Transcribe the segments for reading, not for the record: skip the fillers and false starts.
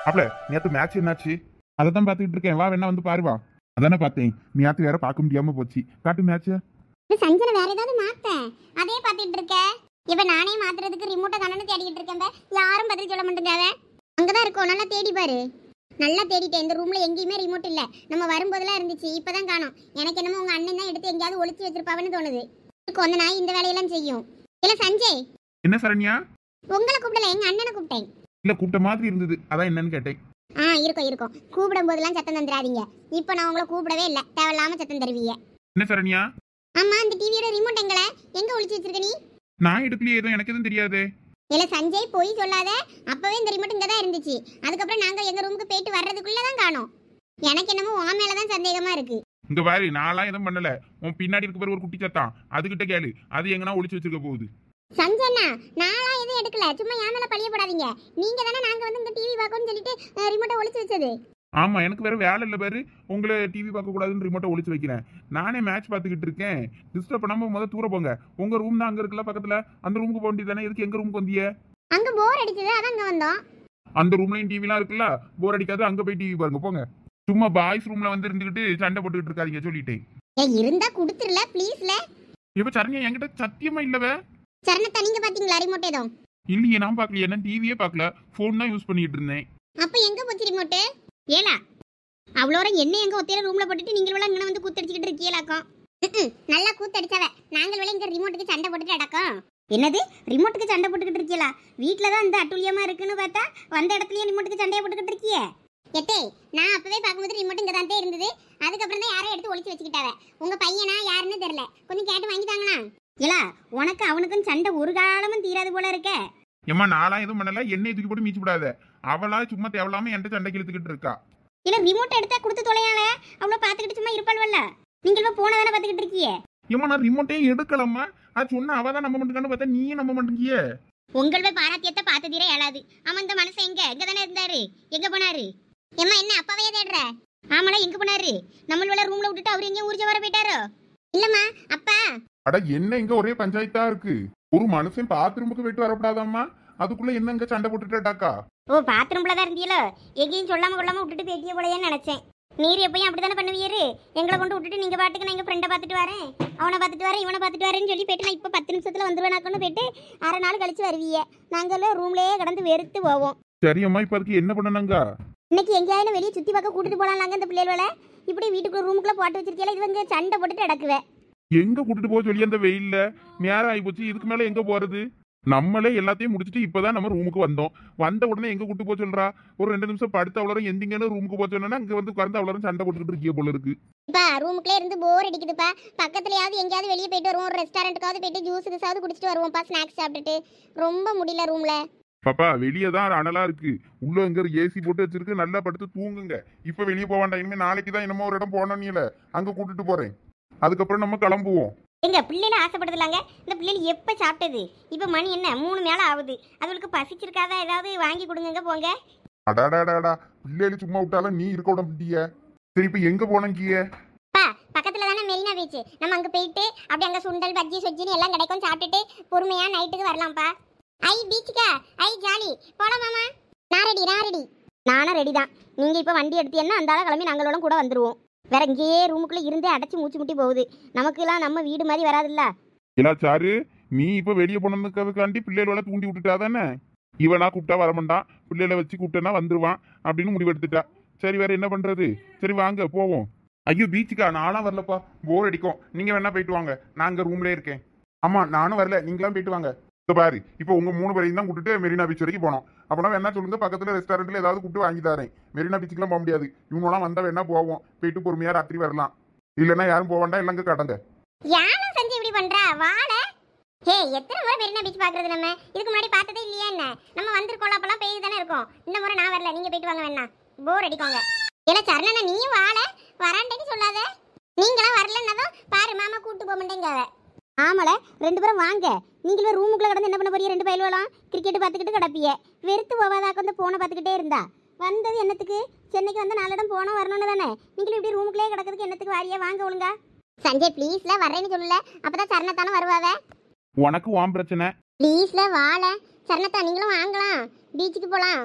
அப்பல நேத்து மேட்ச் என்னாச்சு? அதை தான் பார்த்துக்கிட்டு இருக்கேன். வா வேணா வந்து பாருவா. அதானே பார்த்தேன். நேத்து வேற பார்க்க முடியாம போச்சு. காட்டு மேட்ச். சஞ்சனை வேற ஏதாவது மாத்த அதே பார்த்துட்டு இருக்க. இப்ப நானே மாத்துறதுக்கு ரிமோட்டை காணன்னு தேடிட்டு இருக்கேன். யாரும் பதில் சொல்ல மாட்டேங்காத. அங்கதான் இருக்கும், நல்லா தேடி பாரு. நல்லா தேடிட்டேன். இந்த ரூம்ல எங்கேயுமே ரிமோட் இல்ல. நம்ம வரும்போதெல்லாம் இருந்துச்சு, இப்பதான் காணோம். எனக்கு என்னமோ உங்க அண்ணன் தான் எடுத்து எங்கேயாவது ஒளிச்சு வச்சிருப்பாவன்னு தோணுது. அந்த நாய் இந்த வேலையெல்லாம் செய்யும். இல்ல சஞ்சய். என்ன சரண்யா? உங்களை கூப்பிடல, எங்க அண்ணனை கூப்பிட்டேன். இல்ல கூப்பிட்ட மாதிரி இருந்தது, அதான் என்னன்னு கேட்டேன். இருக்கும் கூப்பிடும் போதெல்லாம் சத்தம் தந்துடாதீங்க. இப்போ நான் உங்களை கூப்பிடவே இல்லை, தேவையில்லாம சத்தம் தருவீங்க. என்ன சரண்யா? ஆமா, அந்த டிவியோட ரிமோட் எங்க ஒளிச்சு வச்சிருக்க நீ? நான் எடுக்கலையே, ஏதோ எனக்கு எதுவும் தெரியாது. இல்ல சஞ்சய், போய் சொல்லாத. அப்பவே இந்த ரிமோட் இங்க தான் இருந்துச்சு. அதுக்கப்புறம் நாங்க எங்க ரூமுக்கு போயிட்டு வர்றதுக்குள்ளதான் காணோம். எனக்கு என்னமோ உன் மேலதான் சந்தேகமா இருக்கு. இங்க பாரு, நான்லாம் எதுவும் பண்ணல. உன் பின்னாடி இருக்க பேர் ஒரு குட்டி சத்தான், அதுகிட்ட கேளு. அது எங்கன்னா ஒளிச்சு வச்சிருக்க போகுது. சஞ்சனா, நான்லாம் எதுவும் எடுக்கல. சும்மா என் மேல பழிய போடாதீங்க. நீங்க தானே நாங்க வந்து இந்த டிவி பார்க்கணும்னு சொல்லிட்டு ரிமோட்டை ஒளிச்சு வச்சது. ஆமா, எனக்கு வேற வேலை இல்ல பாரு. உங்களை டிவி பார்க்க கூடாதுன்னு ரிமோட்டை ஒளிச்சு வைக்கிறேன். நானே மேட்ச் பார்த்துக்கிட்டு இருக்கேன். டிஸ்டர்ப் பண்ணாம முதல்ல தூர போங்க. உங்க ரூம் தான் அங்க இருக்குல்ல பக்கத்துல, அந்த ரூமுக்கு போக வேண்டியது தானே. எதுக்கு எங்க ரூமுக்கு வந்தீங்க? அங்க போர் அடிச்சது, அதான் அங்க வந்தோம். அந்த ரூம்லயும் டிவிலாம் இருக்குல்ல, போர் அடிக்காது. அங்க போய் டிவி பாருங்க போங்க. சும்மா பாய்ஸ் ரூம்ல வந்து இருந்துகிட்டு சண்டை போட்டுக்கிட்டு இருக்காதீங்க, சொல்லிட்டேன். இருந்தா குடுத்துறல ப்ளீஸ்ல. இப்ப சரண்யா என்கிட்ட சத்தியமா இல்லவே. சரணத்தை நீங்க பாத்தீங்களா ரிமோட் ஏதோ? இல்லையே, நான் பாக்கலையே. நான் டிவியே பார்க்கல, போன் தான் யூஸ் பண்ணிட்டு இருந்தேன். அப்ப எங்க போச்சு ரிமோட்? ஏலா அவ்வளோ என்ன எங்க ஒத்தையில ரூம்ல போட்டுட்டு நீங்க எல்லாம் இங்க வந்து கூத்தடிச்சிட்டு இருக்கீங்களாக்கும். நல்லா கூத்தடிச்சாவ. நாங்கள் வேலை இங்க ரிமோட்டுக்கு சண்டை போட்டுட்டு அடக்கம். என்னது ரிமோட்டுக்கு சண்டை போட்டுக்கிட்டு இருக்கீங்களா? வீட்டுல தான் இந்த அட்டுழியமா இருக்குன்னு பார்த்தா வந்த இடத்துலயும் ரிமோட்டுக்கு சண்டையை போட்டுக்கிட்டு இருக்கியே. எட்டே, நான் அப்பவே பார்க்கும்போது ரிமோட் இங்க தான் இருந்தது. அதுக்கப்புறம் தான் யாரோ எடுத்து ஒளிச்சு வச்சுக்கிட்டாவ. உங்க பையனா யாருன்னு தெரியல, கொஞ்சம் கேட்டு வாங்கிட்டாங்களா? இல்ல உனக்கு அவனுக்கும் சண்டை ஒரு காலமும் தீராது போல இருக்க. ஏமா, நான்லாம் எதுவும் பண்ணல. எண்ணெய் தூக்கி போட்டு மீச்சு விடாத. அவளா சும்மா தேவையில்லாம என்கிட்ட சண்டை இழுத்துக்கிட்டு இருக்கா. இல்ல ரிமோட் எடுத்தா கொடுத்து தொலையால அவ்வளவு பாத்துக்கிட்டு சும்மா இருப்பாள்வல்ல. நீங்க போனதானே பாத்துக்கிட்டு இருக்கீங்க. ஏமா, நான் ரிமோட்டே எடுக்கலாமா? அது சொன்னா அவதான் நம்ப மாட்டேங்கான்னு பார்த்தா நீயே நம்ப மாட்டேங்கிய. உங்களோட பாராத்தியத்தை பார்த்து தீர இயலாது. ஆமா, இந்த மனசை எங்க தானே இருந்தாரு, எங்க போனாரு? ஏமா என்ன அப்பாவே தேடுற? ஆமாடா, எங்க போனாரு? நம்மளோட ரூம்ல விட்டுட்டு அவரு எங்கேயும் ஊர்ஜ வர போயிட்டாரோ? இல்லம்மா அப்பா. அட என்ன, இங்க ஒரே பஞ்சாயத்தா இருக்கு. ஒரு மனுஷன் பாத்ரூமுக்கு போயிட்டு வரப்படாதாம்மா? அதுக்குள்ள என்ன இங்க சண்டை போட்டுட்டாக்கா? ஓ, பாத்ரூம்ல தான் இருந்தீங்களோ? எங்கேயும் சொல்லாம கொள்ளாம விட்டுட்டு பேட்டிய போலையேன்னு நினைச்சேன். நீர் எப்பயும் அப்படித்தானே பண்ணுவீரு. எங்களை கொண்டு விட்டுட்டு நீங்க பாட்டுக்கு நான் எங்க ஃப்ரெண்டை பார்த்துட்டு வரேன், அவனை பார்த்துட்டு வரேன், இவனை பார்த்துட்டு வரேன்னு சொல்லி போயிட்டு நான் இப்போ 10 நிமிஷத்துல வந்துருவேனாக்கன்னு போயிட்டு அரை நாள் கழிச்சு வருவீங்க. நாங்களும் ரூம்லயே கடந்து வெறுத்து போவோம். சரியம்மா, இப்ப அதுக்கு என்ன பண்ணணுங்க? இன்னைக்கு எங்கேயாவது வெளியே சுத்தி பார்க்க கூட்டிட்டு போலாம்லாங்க இந்த பிள்ளைகள. இப்படி வீட்டுக்குள்ள ரூமுக்குள்ள போட்டு வச்சிருக்கீங்களா? இது வந்து சண்டை போட்டுட்டு அடக்குவேன். எங்க கூட்டிட்டு போக சொல்லி அந்த வெயில்ல நேரம் ஆகி போச்சு. இதுக்கு மேல எங்க போறது? நம்மளே எல்லாத்தையும் முடிச்சுட்டு இப்பதான் நம்ம ரூமுக்கு வந்தோம். வந்த உடனே எங்க கூட்டு போக சொல்றா? ஒரு 2 நிமிஷம் படுத்து அவ்வளோ எந்திங்கன்னு ரூமுக்கு போக சொன்னா அங்க வந்து உட்கார்ந்து அவ்வளோ சண்டை போட்டுக்கிட்டு இருக்கிய போல இருக்கு. இப்ப ரூமுக்குள்ளே இருந்து போர் அடிக்குதுப்பா. பக்கத்துலயாவது எங்கேயாவது வெளியே போயிட்டு வருவோம், ஒரு ரெஸ்டாரண்ட்டுக்காவது போயிட்டு ஜூஸ் கிசாவது குடிச்சிட்டு வருவோம்ப்பா, ஸ்நாக்ஸ் சாப்பிட்டுட்டு. ரொம்ப முடியல ரூம்ல. பாப்பா, வெளியே தான் அனலா இருக்கு. உள்ள எங்க ஏசி போட்டு வச்சிருக்கு, நல்லா படுத்து தூங்குங்க. இப்ப வெளியே போக வேண்டாம். இனிமே நாளைக்கு தான் என்னமோ ஒரு இடம் போனோம்ல, அங்க கூட்டிட்டு போறேன். அதுக்கப்புறம் நம்ம கிளம்புவோம். எங்க பிள்ளைல ஆசைப்படுதலாங்க. இந்த பிள்ளைல எப்ப சாப்பிட்டது? இப்ப மணி என்ன 3 மேல ஆகுது. அதுகளுக்கு பசிச்சிருக்காதா? ஏதாவது வாங்கி கொடுங்க போங்க. அடாடாடாடா, பிள்ளைகள் சும்மா விட்டாலும் நீ இருக்க விட முடிய. சரி, இப்ப எங்க போனங்கிய? பக்கத்துல தானே மெரினா பீச். நம்ம அங்க போயிட்டு அப்படி அங்க சுண்டல் பஜ்ஜி சொஜ்ஜின்னு எல்லாம் கிடைக்கும், சாப்பிட்டுட்டு பொறுமையா நைட்டுக்கு வரலாம்ப்பா. ஐ பீச்சுக்கா, ஐ ஜாலி. போலாம் மாமா. நான் ரெடி. நானும் ரெடி தான். நீங்க இப்ப வண்டி எடுத்தீங்கன்னா அந்த ஆள கிளம்பி நாங்களோட கூட வந்துருவோம். வேற இங்கேயே ரூமுக்குள்ள இருந்தே அடைச்சு மூச்சு முட்டி போகுது. நமக்குலாம் நம்ம வீடு மாதிரி வராதுல்ல. இல்ல சாரு, நீ இப்ப வெளியே போனதுக்காண்டி பிள்ளைகளோட தூண்டி விட்டுட்டாதானே? இவனா கூப்பிட்டா வரமாட்டான், பிள்ளைகளை வச்சு கூப்பிட்டனா வந்துருவான் அப்படின்னு முடிவெடுத்துட்டா. சரி, வேற என்ன பண்றது? சரி வாங்க போவோம். ஐயோ பீச்சுக்கா, நானும் வரலப்பா, போர் அடிக்கும். நீங்க வேணா போயிட்டு வாங்க, நான் அங்க ரூம்லயே இருக்கேன். ஆமா, நானும் வரல, நீங்களாம் போயிட்டு வாங்க. பாரு, இப்போ உங்க 3 பேரையும் தான் கூப்பிட்டு மெரினா பீச் வரைக்கும் போனோம். அப்பனா வேணா சொல்லுங்க, பக்கத்துல ரெஸ்டாரண்ட்ல ஏதாவது கூப்பிட்டு வாங்கி தரேன். மெரினா பீச்சுக்குலாம் போக முடியாது. இவங்களாம் வந்தா வேணா போவோம், போயிட்டு பொறுமையா ராத்திரி வரலாம். இல்லன்னா யாரும் போக வேண்டாம், இல்லங்க கடங்க. யாரும் செஞ்சு இப்படி பண்றா வாழ. ஹே, எத்தனை முறை மெரினா பீச் பாக்குறது? நம்ம இதுக்கு முன்னாடி பார்த்ததே இல்லையா என்ன? நம்ம வந்திருக்கோம், அப்பெல்லாம் பேய் தானே இருக்கும். இந்த முறை நான் வரல, நீங்க போயிட்டு வாங்க, வேணா போர் அடிக்கோங்க. இல்ல சரணா, நீயும் வாழ வராண்டேன்னு சொல்லாத. நீங்களாம் வரலன்னதும் பாரு மாமா கூட்டு போக மாட்டேங்க. ஆமால, 2 பேரும் வாங்க. நீங்களும் ரூமுக்குள்ள கடந்து என்ன பண்ண போறீங்க? 2 பயலுவலாம் கிரிக்கெட் பார்த்துக்கிட்டு கிடப்பிய. வெறுத்து போவாதாக்க வந்து போனை பார்த்துக்கிட்டே இருந்தா. வந்தது என்னத்துக்கு? சென்னைக்கு வந்து 4 இடம் போனோம் வரணும்னு தானே. நீங்களும் இப்படி ரூமுக்குள்ளே கிடக்கிறதுக்கு என்னத்துக்கு வாரியா? வாங்க ஒழுங்கா. சஞ்சய் ப்ளீஸ்ல வரேன்னு சொல்லல, அப்பதான் சரணத்தானும் வருவாவ. உனக்கு வாம் பிரச்சனை. ப்ளீஸ்ல வாழ. சரணத்தா நீங்களும் வாங்கலாம், பீச்சுக்கு போலாம்.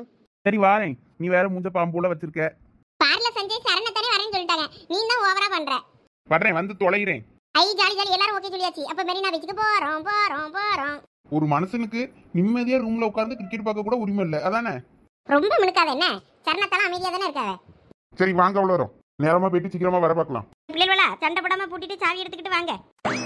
சரி வாரேன். நீ வேற மூஞ்ச பாம்புல வச்சிருக்க. பார்ல சஞ்சய் சரணத்தானே வரேன்னு சொல்லிட்டாங்க. நீ தான் ஓவரா பண்ற. வர்றேன், வந்து தொலைகிறேன். ஐ ஜாலி ஜாலி எல்லாரும் ஓகே சொல்லியாச்சு. அப்ப மெரினா பீச்சுக்கு போறோம். ஒரு மனுஷனுக்கு நிம்மதியா ரூம்ல உட்கார்ந்து கிரிக்கெட் பார்க்க கூட உரிமை இல்லை, அதானே? ரொம்ப மினுக்காத என்ன? சரணத்தால அமைதியா தானே இருக்காவ. சரி வாங்க, அவ்வளோ வரும். நேரமா போயிட்டு சீக்கிரமா வர பார்க்கலாம். பிள்ளைகளா சண்டை போடாம பூட்டிட்டு சாவி எடுத்துக்கிட்டு வாங்க.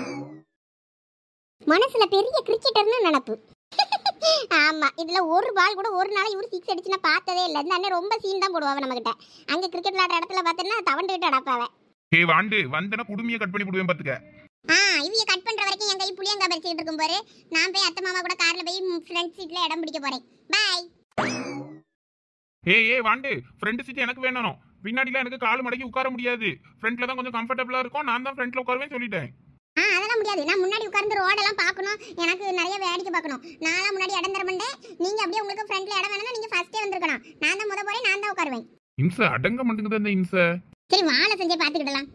மனசுல பெரிய கிரிக்கெட்டர்னு நினப்பு. ஆமா, இதுல ஒரு பால் கூட ஒரு நாள் இவரு 6 அடிச்சு நான் பார்த்ததே இல்லை. இந்த அண்ணன் ரொம்ப சீன் தான் போடுவாங்க நம்ம கிட்ட. அங்க கிரிக்கெட் விளையாடுற இடத்துல பார்த்தேன்னா தவண்டுகிட்டு அடப்பாவ. ஹே வாண்டு, வந்தனா குடுமியை கட் பண்ணி போடுவேன் பாத்துக்க. இவிய கட் பண்ற வரைக்கும் என் கை புளியங்கா பறிச்சுட்டு இருக்கும் பாரு. நான் போய் அத்தை மாமா கூட கார்ல போய் ஃப்ரண்ட் சீட்ல இடம் பிடிக்க போறேன். பாய். ஏய் வாண்டு, ஃப்ரண்ட் சீட் எனக்கு வேணும். பின்னாடில எனக்கு கால் மடக்கி உட்கார முடியாது. ஃப்ரண்ட்ல தான் கொஞ்சம் கம்ஃபர்டபுளா இருக்கும். நான் தான் ஃப்ரண்ட்ல உட்காருவேன் சொல்லிட்டேன். அதெல்லாம் முடியாது. நான் முன்னாடி உட்கார்ந்து ரோடெல்லாம் பார்க்கணும். எனக்கு நிறைய வேடிக்கை பார்க்கணும். நான்லாம் முன்னாடி இடம் தர மாட்டேன். நீங்க அப்படியே உங்களுக்கு ஃப்ரண்ட்ல இடம் வேணும்னா நீங்க ஃபர்ஸ்டே வந்திருக்கணும். நான் தான் முத போறேன், நான் தான் உட்காருவேன். இன்ச அடங்க மாட்டேங்குது அந்த இன்ச. சரி வாழ செஞ்சே பாத்துக்கிடலாம்.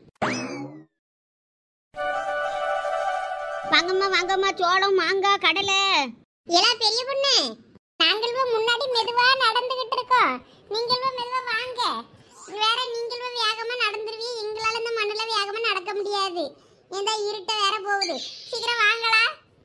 வாங்கம்மா சோளம் மாங்காய் கடலை எல்லாம் பெரிய பொண்ணு. நாங்களும் முன்னாடி மெதுவா நடந்துகிட்டு இருக்கோம். நீங்களும் மெதுவா வாங்க. வேற நீங்களும் வேகமா நடந்துருவீங்க. எங்களால இந்த மண்ணுல வேகமா நடக்க முடியாது. இந்த இருட்ட வேற போகுது. சீக்கிரம் வாங்களா.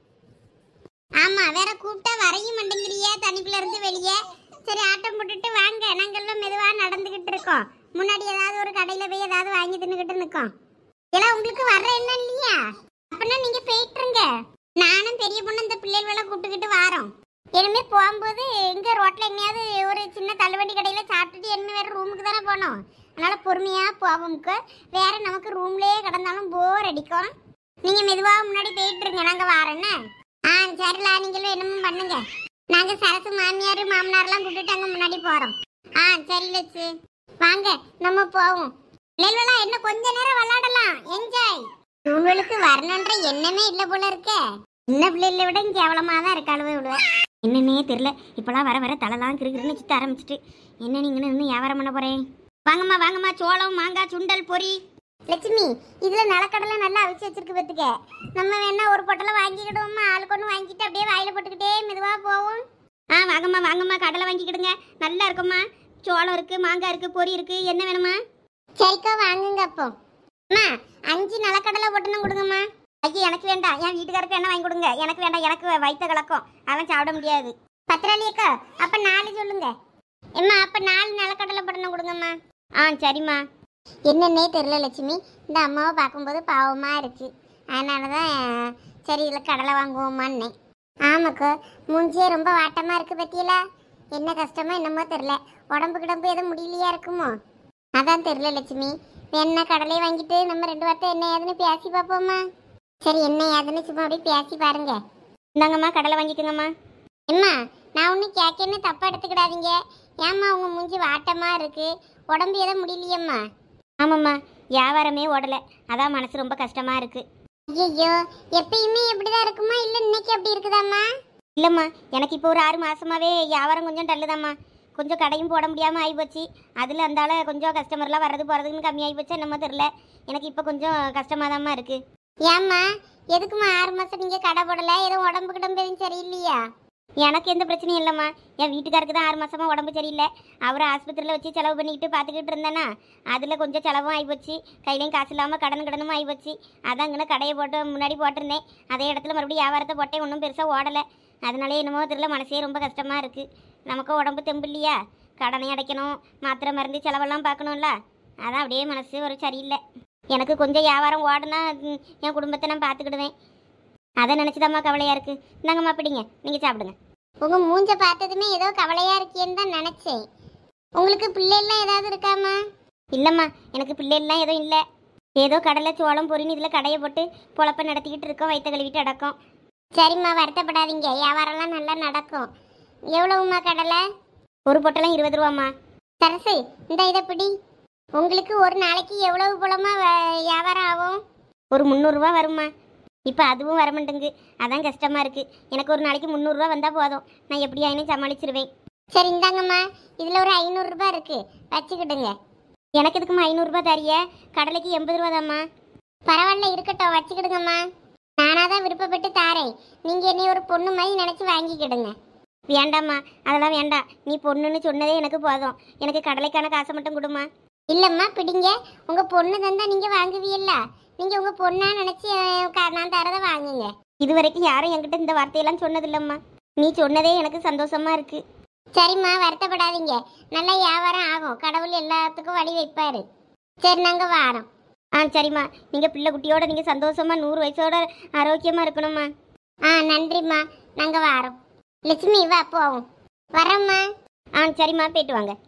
ஆமா, வேற கூப்பிட்டா வரையும் மாட்டேங்கிறியா தனிக்குள்ள இருந்து வெளியே. சரி ஆட்டம் போட்டுட்டு வாங்க. நாங்களும் மெதுவா நடந்துகிட்டு இருக்கோம். முன்னாடி ஏதாவது ஒரு கடையில போய் ஏதாவது வாங்கி தின்னுகிட்டு நிக்கோம். எல்லாம் உங்களுக்கு வர்ற என்ன இல்லையா? அப்படின்னா நீங்க போயிட்டுருங்க. நானும் பெரிய பொண்ணு இந்த பிள்ளைகளை கூப்பிட்டுக்கிட்டு வாரோம். இனிமே போகும்போது இங்க ரோட்ல எங்கேயாவது ஒரு சின்ன தள்ளுவண்டி கடையில சாப்பிட்டுட்டு என்ன வேற ரூமுக்கு தானே போனோம். அதனால பொறுமையா போவோம்க்கு. வேற நமக்கு ரூம்லயே கிடந்தாலும் போர் அடிக்கும். நீங்க மெதுவா முன்னாடி போயிட்டுருங்க, நாங்க வாரோன்னு. சரிலா, நீங்களும் என்னமோ பண்ணுங்க. நாங்க சரசு மாமியார் மாமனார்லாம் கூப்பிட்டுட்டு அங்க முன்னாடி போறோம். சரி லட்சு வாங்க நம்ம போவோம். பிள்ளைகளா என்ன கொஞ்ச நேரம் விளையாடலாம், என்ஜாய். உங்களுக்கு வரணுன்ற எண்ணமே இல்ல போல இருக்க. சின்ன பிள்ளைகளை விட கேவலமா தான் இருக்காளுவே விடுவேன். என்னன்னே தெரியல, இப்பெல்லாம் வர வர தலைலாம் கிருக்கிருன்னு சுத்த ஆரம்பிச்சிட்டு. என்ன நீங்க இன்னும் வியாபாரம் பண்ண போறேன்? வாங்கம்மா சோளம் மாங்காய் சுண்டல் பொரி. லட்சுமி, இதுல நிலக்கடலை நல்லா அவிச்சு வச்சிருக்கு பத்துக்க. நம்ம வேணா ஒரு பொட்டலை வாங்கிக்கிடுவோமா? ஆளுக்கு ஒன்று வாங்கிட்டு அப்படியே வாயில போட்டுக்கிட்டே மெதுவா போவோம். வாங்கம்மா கடலை வாங்கிக்கிடுங்க. நல்லா இருக்கும்மா. சோளம் இருக்கு, மாங்காய் இருக்கு, பொரி இருக்கு. என்ன வேணுமா? சரிக்கா வாங்குங்க. அப்போ அம்மா 5 நிலக்கடலை பொட்டணும் கொடுங்கம்மா. ஐயா எனக்கு வேண்டாம். என் வீட்டுக்காருக்கு என்ன வாங்கி கொடுங்க. எனக்கு வேண்டாம், எனக்கு வயிற்ற கலக்கும், அதெல்லாம் சாப்பிட முடியாது. பத்திராளியக்கா அப்ப 4 சொல்லுங்க. எம்மா அப்ப 4 நிலக்கடலை பொட்டணும் கொடுங்கம்மா. சரிம்மா. என்னன்னே தெரியல லட்சுமி, இந்த அம்மாவை பார்க்கும்போது பாவமா இருக்கு. அதனாலதான் சரி இல்லை கடலை வாங்குவோமான்னு. ஆமாக்கா, மூஞ்சியே ரொம்ப வாட்டமா இருக்கு பத்தியில. என்ன கஷ்டமோ என்னமோ தெரியல. உடம்பு கிடம்பு எதுவும் முடியலையா இருக்குமோ? அதான் தெரியல லட்சுமி. என்ன கடலையை வாங்கிட்டு நம்ம 2 வார்த்தை என்ன ஏதுன்னு பேசி பார்ப்போம்மா. சரி என்ன ஏதுன்னு சும்மா அப்படியே பேசி பாருங்க. இந்தாங்கம்மா கடலை வாங்கிக்கோங்கம்மா. எம்மா நான் ஒன்றும் கேட்கன்னு தப்பா எடுத்துக்கிடாதீங்க. ஏம்மா உங்க மூஞ்சி வாட்டமா இருக்கு, உடம்பு எதுவும் முடியலையம்மா? ஆமாம்மா, வியாபாரமே ஓடலை, அதான் மனசு ரொம்ப கஷ்டமா இருக்கு. ஐயோ, எப்பயுமே எப்படிதான் இருக்குமா இல்லை இன்னைக்கு அப்படி இருக்குதாம்மா? இல்லைம்மா, எனக்கு இப்போ ஒரு 6 மாசமாவே வியாபாரம் கொஞ்சம் டல்லுதாம்மா. கொஞ்சம் கடையும் போட முடியாமல் ஆகிப்போச்சு. அதில் அந்தால கொஞ்சம் கஸ்டமர்லாம் வர்றது போகிறதுக்குன்னு கம்மியாகி போச்சு. என்னமோ தெரில, எனக்கு இப்போ கொஞ்சம் கஷ்டமாக தான்மா இருக்குது. ஏம்மா எதுக்குமா 6 மாதம் நீங்கள் கடை போடலை? எதுவும் உடம்பு கிடம்பு எதுவும் சரியில்லையா? எனக்கு எந்த பிரச்சனையும் இல்லைம்மா. என் வீட்டுக்காருக்கு தான் 6 மாசமாக உடம்பு சரியில்லை. அவரை ஆஸ்பத்திரியில் வச்சு செலவு பண்ணிக்கிட்டு பார்த்துக்கிட்டு இருந்தேன்னா அதில் கொஞ்சம் செலவும் ஆகிப்போச்சு. கையிலையும் காசு இல்லாமல் கடனும் ஆகிப்போச்சு. அதாங்கன்னு கடையை போட்டு முன்னாடி போட்டிருந்தேன். அதே இடத்துல மறுபடியும் வியாபாரத்தை போட்டேன். ஒன்றும் பெருசாக ஓடலை. அதனாலே என்னமோ தெரியல, மனசே ரொம்ப கஷ்டமாக இருக்குது. நமக்கும் உடம்பு தெம்பு இல்லையா, கடனை அடைக்கணும், மாத்திரை மருந்து செலவெல்லாம் பார்க்கணும்ல. அதான் அப்படியே மனசு ஒரு சரியில்லை. எனக்கு கொஞ்சம் வியாபாரம் ஓடுனா என் குடும்பத்தை நான் பார்த்துக்கிடுவேன். அதை நினச்சிதாம்மா கவலையாக இருக்குது. இந்தாங்கம்மா பிடிங்க, நீங்கள் சாப்பிடுங்க. உங்கள் மூஞ்ச பார்த்ததுமே ஏதோ கவலையாக இருக்கேன்னு தான் நினச்சேன். உங்களுக்கு பிள்ளைலாம் ஏதாவது இருக்காம்மா? இல்லைம்மா, எனக்கு பிள்ளைலாம் எதுவும் இல்லை. ஏதோ கடலை சோளம் பொரின்னு இதில் கடையை போட்டு பொழப்ப நடத்திக்கிட்டு இருக்கோம், வயிற்ற கழுவிட்டு அடக்கம். சரிம்மா, வருத்தப்படாதீங்க, வியாபாரம்லாம் நல்லா நடக்கும். எவ்வளவும்மா கடலை? ஒரு பொட்டெல்லாம் 20 ரூபாம்மா. சரசு இந்த இதை பிடி. உங்களுக்கு ஒரு நாளைக்கு எவ்வளவு போலமா வியாபாரம் ஆகும்? ஒரு 300 ரூபா வரும்மா. இப்போ அதுவும் வரமாட்டேங்குது, அதான் கஷ்டமாக இருக்குது. எனக்கு ஒரு நாளைக்கு 300 ரூபா வந்தால் போதும், நான் எப்படி ஆயினும் சமாளிச்சிருவேன். சரி இந்தாங்கம்மா, இதில் ஒரு 500 ரூபா இருக்குது, வச்சுக்கிடுங்க. எனக்கு எதுக்கும்மா 500 ரூபா தரிய? கடலைக்கு 80 ரூபா தாம்மா. பரவாயில்ல இருக்கட்டும், வச்சுக்கிடுங்கம்மா. நானாக தான் விருப்பப்பட்டு தாரேன். நீங்கள் என்னை ஒரு பொண்ணு மாதிரி நினச்சி வாங்கிக்கிடுங்க. வேண்டாம்மா, அதெல்லாம் வேண்டாம். நீ பொண்ணுன்னு சொன்னதே எனக்கு போதும். எனக்கு கடலைக்கான காசை மட்டும் கொடுமா. இல்லைம்மா பிடிங்க, உங்கள் பொண்ணு தந்தா நீங்கள் வாங்குவீல்ல, நீங்கள் உங்கள் பொண்ணா நினச்சி நான் தரதை வாங்குங்க. இது வரைக்கும் யாரும் என்கிட்ட இந்த வார்த்தையெல்லாம் சொன்னதில்லம்மா. நீ சொன்னதே எனக்கு சந்தோஷமா இருக்கு. சரிம்மா, வருத்தப்படாதீங்க. நல்ல வியாபாரம் ஆகும். கடவுள் எல்லாத்துக்கும் வழி வைப்பாரு. சரி, நாங்கள் வாரோம். சரிம்மா, நீங்கள் பிள்ளை குட்டியோட நீங்கள் சந்தோஷமா 100 வயசோட ஆரோக்கியமாக இருக்கணும்மா. நன்றிம்மா, நாங்கள் வாரோம். லட்சுமி வா போவோம். வரோம்மா. சரிம்மா, போயிட்டு வாங்க.